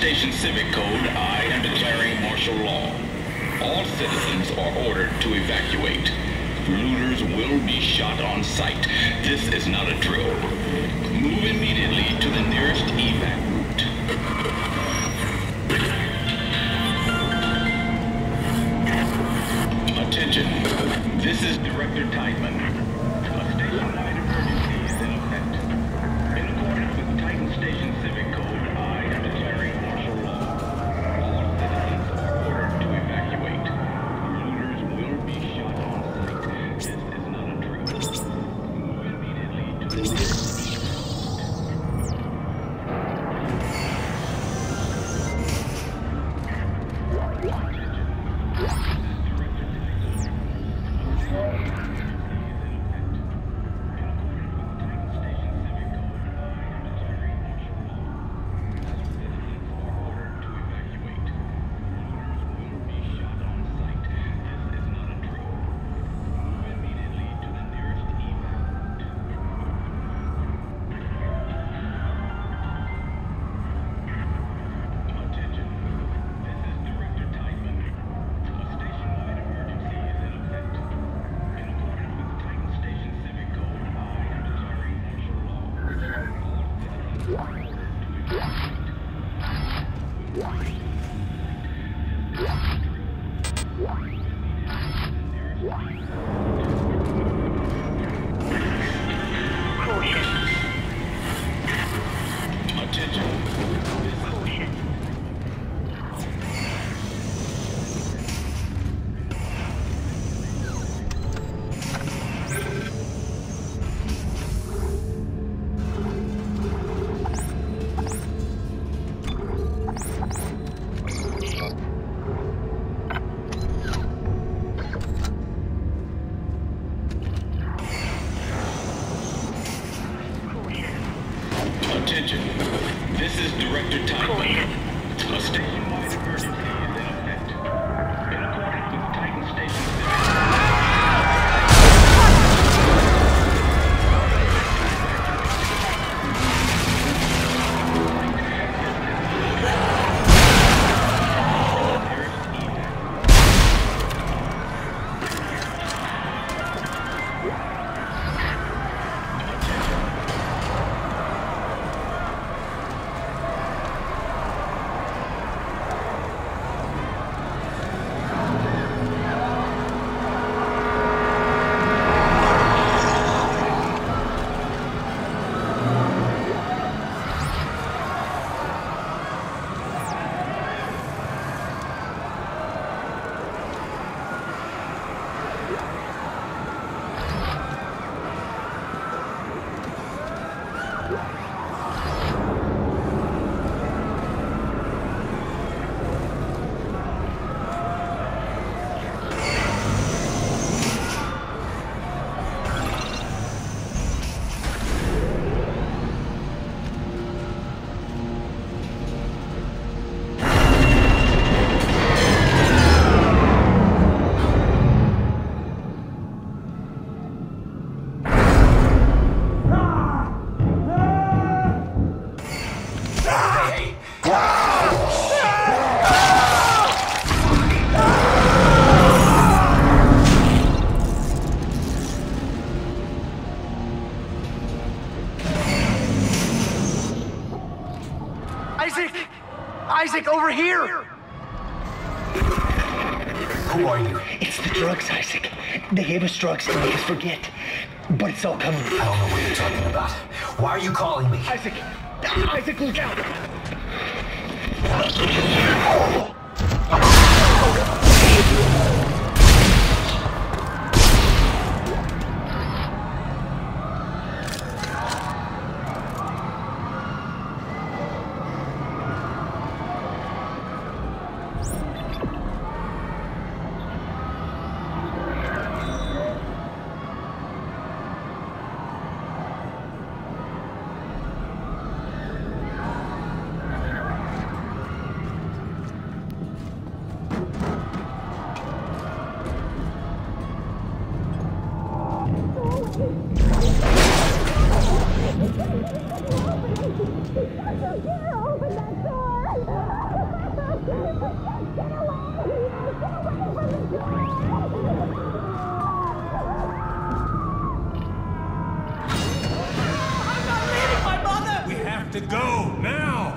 Station Civic Code, I am declaring martial law. All citizens are ordered to evacuate. Looters will be shot on sight. This is not a drill. Move immediately to the nearest evac route. Attention. This is Director Tideman. A station-wide emergency is in effect. In accordance with Titan Station Civic Code, I am declaring martial law. All citizens are ordered to evacuate. Looters will be shot on sight. This is not a drill. Move immediately to the nearest Attention. This is Director Tideman. A station-wide emergency is in effect. In accordance with Titan Station Isaac, over here! Who are you? It's the drugs, Isaac. They gave us drugs to make us forget. But it's all coming. I don't know what you're talking about. Why are you calling me? Isaac! Isaac, look out! We have to go now!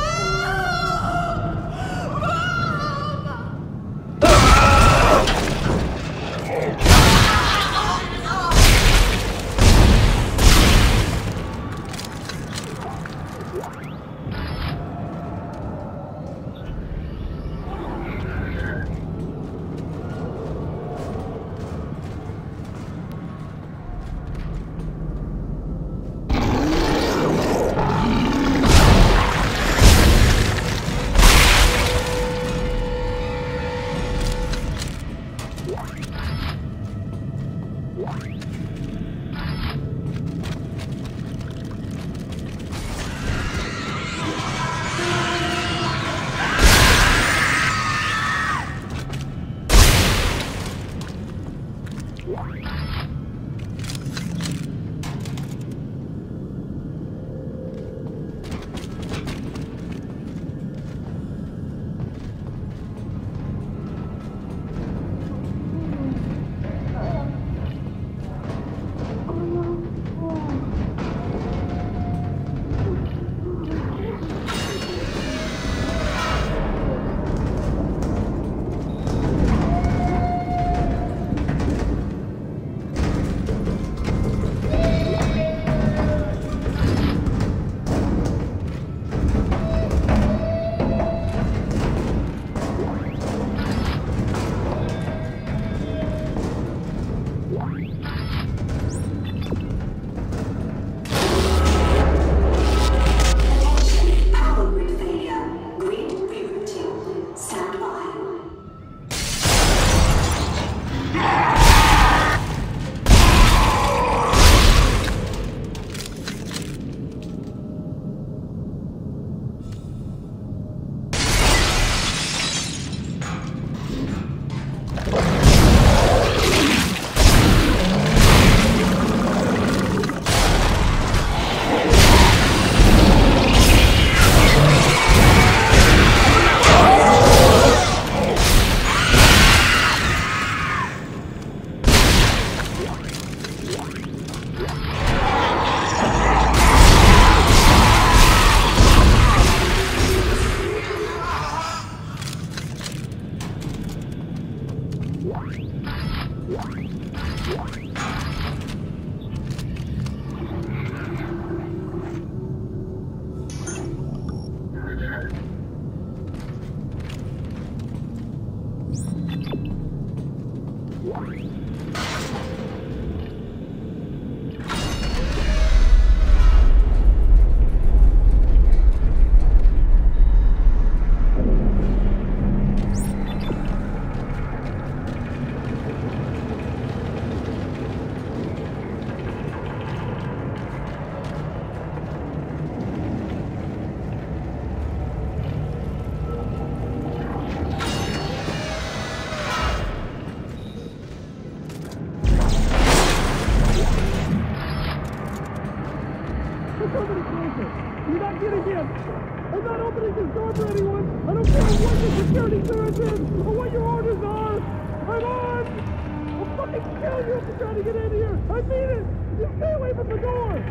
You're not getting in! I'm not opening this door for anyone! I don't care what the security clearance is or what your orders are! I'm on! I'll fucking kill you if you're trying to get in here! I mean it! You stay away from the door!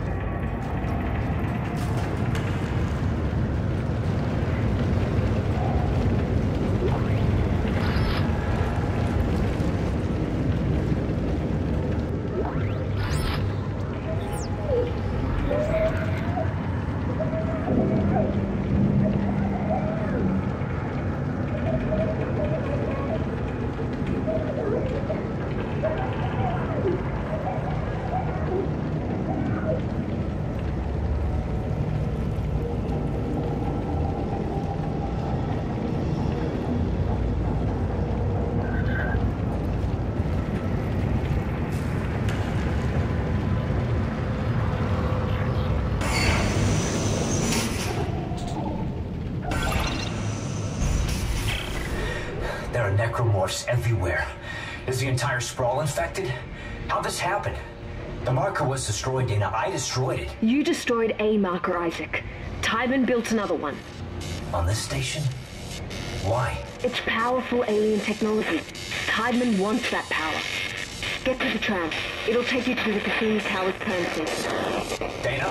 There are necromorphs everywhere. Is the entire sprawl infected? How'd this happen? The marker was destroyed, Dana. I destroyed it. You destroyed a marker, Isaac. Tybin built another one. On this station? Why? It's powerful alien technology. Tideman wants that power. Get to the tram. It'll take you to the Cassini Towers tram station. Dana?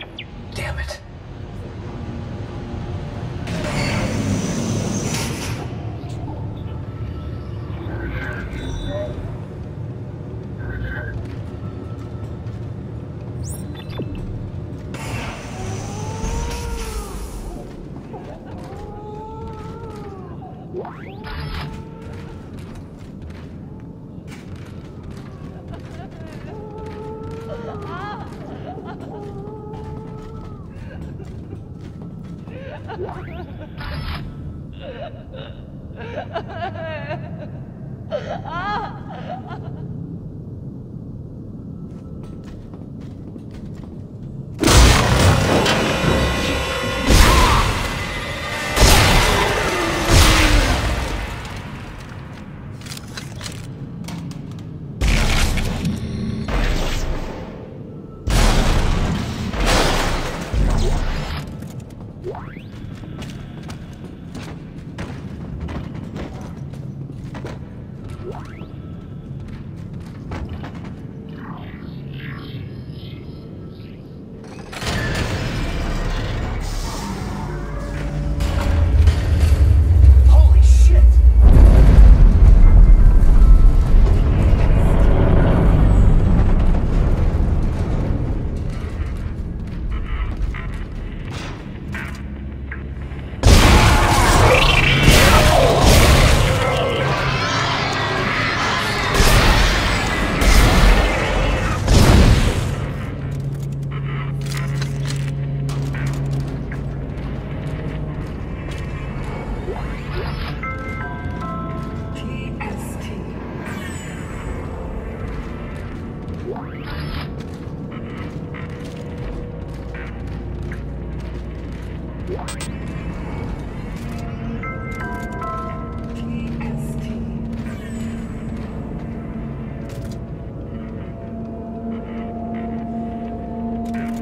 Damn it.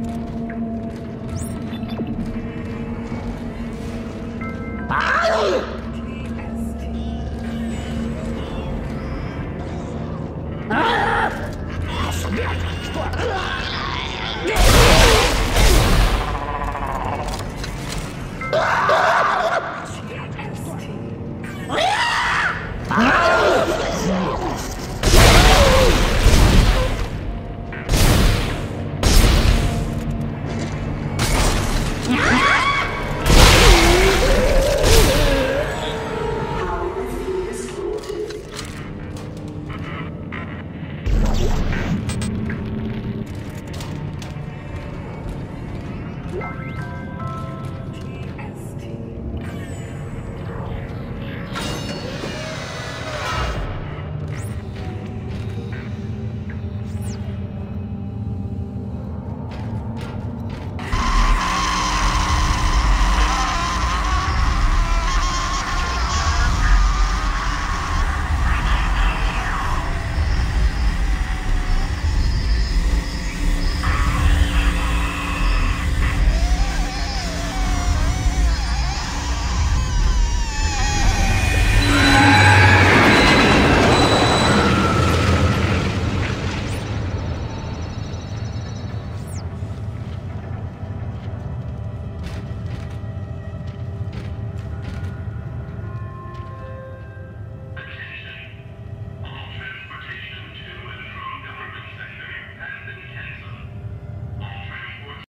Ah!